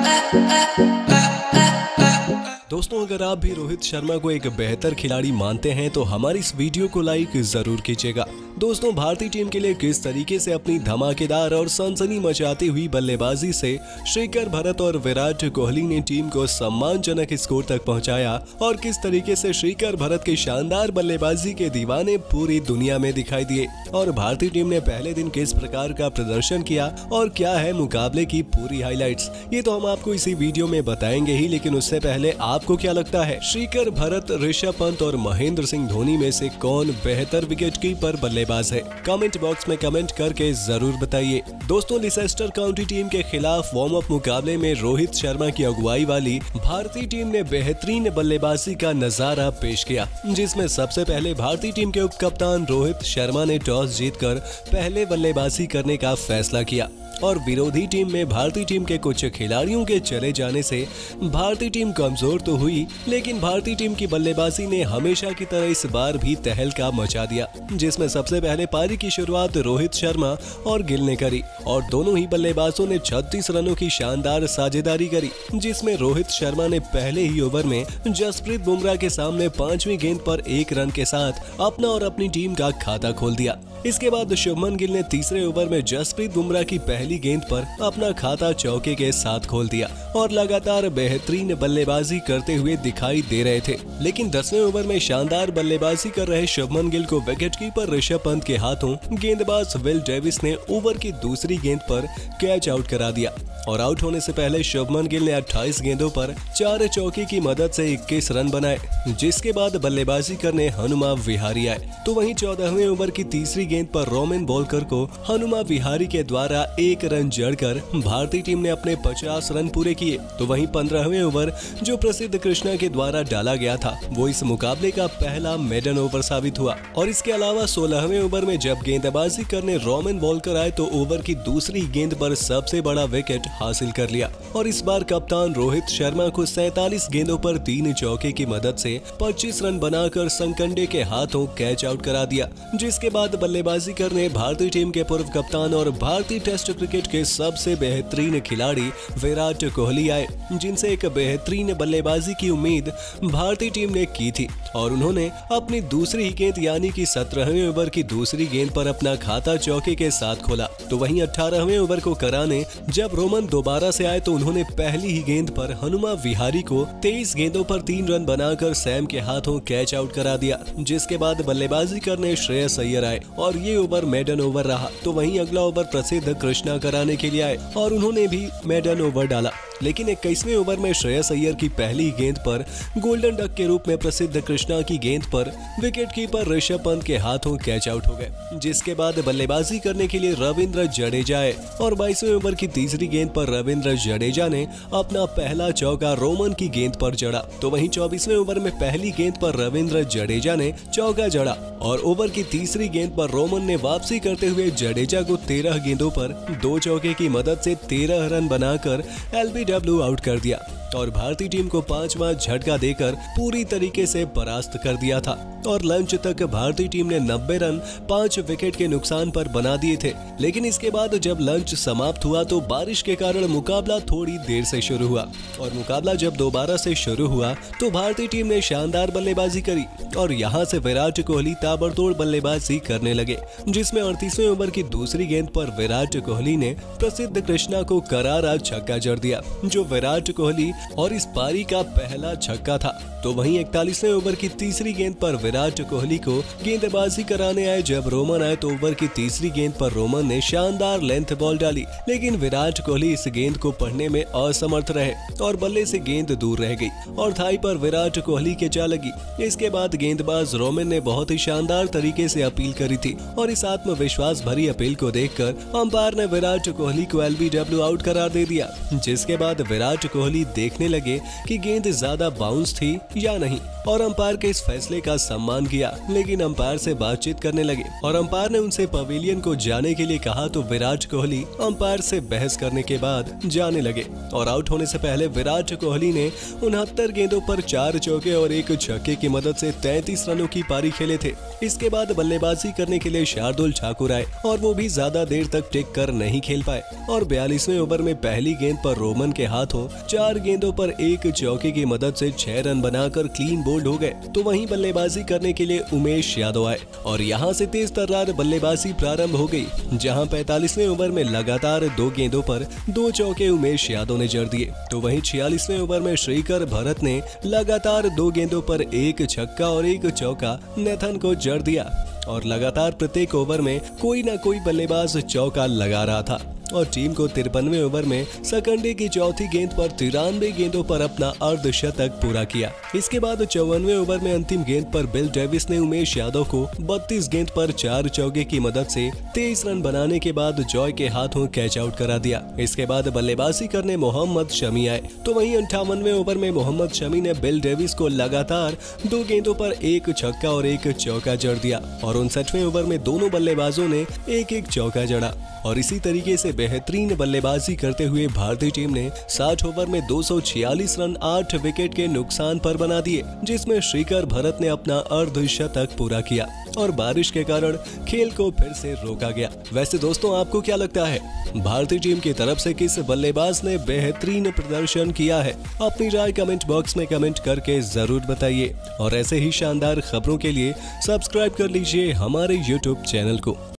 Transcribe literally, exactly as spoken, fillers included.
दोस्तों, अगर आप भी रोहित शर्मा को एक बेहतर खिलाड़ी मानते हैं तो हमारी इस वीडियो को लाइक जरूर कीजिएगा। दोस्तों, भारतीय टीम के लिए किस तरीके से अपनी धमाकेदार और सनसनी मचाती हुई बल्लेबाजी से श्रीकर भरत और विराट कोहली ने टीम को सम्मानजनक स्कोर तक पहुंचाया और किस तरीके से श्रीकर भरत के शानदार बल्लेबाजी के दीवाने पूरी दुनिया में दिखाई दिए और भारतीय टीम ने पहले दिन किस प्रकार का प्रदर्शन किया और क्या है मुकाबले की पूरी हाइलाइट्स, ये तो हम आपको इसी वीडियो में बताएंगे ही। लेकिन उससे पहले आपको क्या लगता है, श्रीकर भरत, ऋषभ पंत और महेंद्र सिंह धोनी में से कौन बेहतर विकेट कीपर बल्लेबाज है? कमेंट बॉक्स में कमेंट करके जरूर बताइए। दोस्तों, लिसेस्टर काउंटी टीम के खिलाफ वार्म अप मुकाबले में रोहित शर्मा की अगुवाई वाली भारतीय टीम ने बेहतरीन बल्लेबाजी का नजारा पेश किया, जिसमें सबसे पहले भारतीय टीम के उप कप्तान रोहित शर्मा ने टॉस जीतकर पहले बल्लेबाजी करने का फैसला किया और विरोधी टीम में भारतीय टीम के कुछ खिलाड़ियों के चले जाने से भारतीय टीम कमजोर तो हुई, लेकिन भारतीय टीम की बल्लेबाजी ने हमेशा की तरह इस बार भी तहलका मचा दिया, जिसमें सबसे पहले पारी की शुरुआत रोहित शर्मा और गिल ने करी और दोनों ही बल्लेबाजों ने छत्तीस रनों की शानदार साझेदारी करी, जिसमें रोहित शर्मा ने पहले ही ओवर में जसप्रीत बुमराह के सामने पांचवीं गेंद पर एक रन के साथ अपना और अपनी टीम का खाता खोल दिया। इसके बाद शुभमन गिल ने तीसरे ओवर में जसप्रीत बुमराह की पहली गेंद पर अपना खाता चौके के साथ खोल दिया और लगातार बेहतरीन बल्लेबाजी करते हुए दिखाई दे रहे थे। लेकिन दसवें ओवर में शानदार बल्लेबाजी कर रहे शुभमन गिल को विकेटकीपर ऋषभ पंत के हाथों गेंदबाज विल डेविस ने ओवर की दूसरी गेंद पर कैच आउट करा दिया और आउट होने से पहले शुभमन गिल ने अट्ठाईस गेंदों पर चार चौके की मदद से इक्कीस रन बनाए, जिसके बाद बल्लेबाजी करने हनुमा विहारी आए। तो वहीं चौदहवें ओवर की तीसरी गेंद पर रोमिन बोलकर को हनुमा विहारी के द्वारा एक रन जड़कर भारतीय टीम ने अपने पचास रन पूरे किए। तो वहीं पंद्रहवें ओवर जो प्रसिद्ध कृष्णा के द्वारा डाला गया था, वो इस मुकाबले का पहला मेडन ओवर साबित हुआ और इसके अलावा सोलहवें ओवर में जब गेंदबाजी करने रोमिन बोलकर आए तो ओवर की दूसरी गेंद पर सबसे बड़ा विकेट हासिल कर लिया और इस बार कप्तान रोहित शर्मा को सैंतालीस गेंदों पर तीन चौके की मदद से पच्चीस रन बनाकर संकंडे के हाथों कैच आउट करा दिया, जिसके बाद बल्लेबाजी करने भारतीय टीम के पूर्व कप्तान और भारतीय टेस्ट क्रिकेट के सबसे बेहतरीन खिलाड़ी विराट कोहली आए, जिनसे एक बेहतरीन बल्लेबाजी की उम्मीद भारतीय टीम ने की थी और उन्होंने अपनी दूसरी गेंद यानी कि सत्रहवें ओवर की दूसरी गेंद पर अपना खाता चौके के साथ खोला। तो वहीं अठारहवें ओवर को कराने जब रोमन दोबारा से आए तो उन्होंने पहली ही गेंद पर हनुमा विहारी को तेईस गेंदों पर तीन रन बनाकर सैम के हाथों कैच आउट करा दिया, जिसके बाद बल्लेबाजी करने श्रेयस अय्यर आए और ये ओवर मेडन ओवर रहा। तो वहीं अगला ओवर प्रसिद्ध कृष्णा कराने के लिए आए और उन्होंने भी मेडन ओवर डाला, लेकिन इक्कीसवें ओवर में श्रेयस अय्यर की पहली गेंद पर गोल्डन डक के रूप में प्रसिद्ध कृष्णा की गेंद पर विकेटकीपर ऋषभ पंत के हाथों कैच आउट हो गए, जिसके बाद बल्लेबाजी करने के लिए रविंद्र जडेजा आए और बाईसवें ओवर की तीसरी गेंद पर रविंद्र जडेजा ने अपना पहला चौका रोमन की गेंद पर जड़ा। तो वहीं चौबीसवें ओवर में पहली गेंद पर रविंद्र जडेजा ने चौका जड़ा और ओवर की तीसरी गेंद पर रोमन ने वापसी करते हुए जडेजा को तेरह गेंदों पर दो चौके की मदद से तेरह रन बनाकर एलबीडब्ल्यू आउट कर दिया और भारतीय टीम को पांचवा झटका देकर पूरी तरीके से परास्त कर दिया था और लंच तक भारतीय टीम ने नब्बे रन पांच विकेट के नुकसान पर बना दिए थे। लेकिन इसके बाद जब लंच समाप्त हुआ तो बारिश के कारण मुकाबला थोड़ी देर से शुरू हुआ और मुकाबला जब दोबारा से शुरू हुआ तो भारतीय टीम ने शानदार बल्लेबाजी करी और यहां से विराट कोहली ताबड़तोड़ बल्लेबाजी करने लगे, जिसमें अड़तीसवें ओवर की दूसरी गेंद पर विराट कोहली ने प्रसिद्ध कृष्णा को करारा छक्का जड़ दिया, जो विराट कोहली और इस पारी का पहला छक्का था। तो वहीं इकतालीसवें ओवर की तीसरी गेंद पर विराट कोहली को गेंदबाजी कराने आए जब रोमन आए तो ओवर की तीसरी गेंद पर रोमन ने शानदार लेंथ बॉल डाली, लेकिन विराट कोहली इस गेंद को पढ़ने में असमर्थ रहे और बल्ले से गेंद दूर रह गई और थाई पर विराट कोहली के जा लगी। इसके बाद गेंदबाज रोमन ने बहुत ही शानदार तरीके से अपील करी थी और इस आत्मविश्वास भरी अपील को देखकर अंपायर ने विराट कोहली को एलबीडब्ल्यू आउट करार दे दिया, जिसके बाद विराट कोहली देखने लगे कि गेंद ज्यादा बाउंस थी या नहीं और अंपायर के इस फैसले का सम्मान किया, लेकिन अंपायर से बातचीत करने लगे और अंपायर ने उनसे पवेलियन को जाने के लिए कहा तो विराट कोहली अंपायर से बहस करने के बाद जाने लगे और आउट होने से पहले विराट कोहली ने उनहत्तर गेंदों पर चार चौके और एक छक्के की मदद से तैंतीस रनों की पारी खेले थे। इसके बाद बल्लेबाजी करने के लिए शार्दुल ठाकुर आए और वो भी ज्यादा देर तक टिक कर नहीं खेल पाए और बयालीसवें ओवर में पहली गेंद पर रोमन के हाथों चार गेंदों पर एक चौके की मदद से छह रन बनाकर क्लीन बोल्ड हो गए। तो वहीं बल्लेबाजी करने के लिए उमेश यादव आए और यहां से तेज तर्रार बल्लेबाजी प्रारंभ हो गई, जहां पैंतालीसवें ओवर में लगातार दो गेंदों पर दो चौके उमेश यादव ने जड़ दिए। तो वहीं छियालीसवें ओवर में श्रीकर भरत ने लगातार दो गेंदों पर एक छक्का और एक चौका नेथन को जड़ दिया और लगातार प्रत्येक ओवर में कोई ना कोई बल्लेबाज चौका लगा रहा था और टीम को तिरपनवे ओवर में सकंडे की चौथी गेंद पर तिरानवे गेंदों पर अपना अर्धशतक पूरा किया। इसके बाद चौवनवे ओवर में अंतिम गेंद पर बिल डेविस ने उमेश यादव को बत्तीस गेंद पर चार चौके की मदद से तेईस रन बनाने के बाद जॉय के हाथों कैच आउट करा दिया। इसके बाद बल्लेबाजी करने मोहम्मद शमी आए तो वहीं अंठावनवे ओवर में मोहम्मद शमी ने बिल डेविस को लगातार दो गेंदों पर एक छक्का और एक चौका जड़ दिया और उनसठवें ओवर में दोनों बल्लेबाजों ने एक एक चौका जड़ा और इसी तरीके से बेहतरीन बल्लेबाजी करते हुए भारतीय टीम ने साठ ओवर में दो सौ छियालीस रन आठ विकेट के नुकसान पर बना दिए, जिसमें श्रीकर भरत ने अपना अर्धशतक पूरा किया और बारिश के कारण खेल को फिर से रोका गया। वैसे दोस्तों, आपको क्या लगता है भारतीय टीम की तरफ से किस बल्लेबाज ने बेहतरीन प्रदर्शन किया है? अपनी राय कमेंट बॉक्स में कमेंट करके जरूर बताइए और ऐसे ही शानदार खबरों के लिए सब्सक्राइब कर लीजिए हमारे यूट्यूब चैनल को।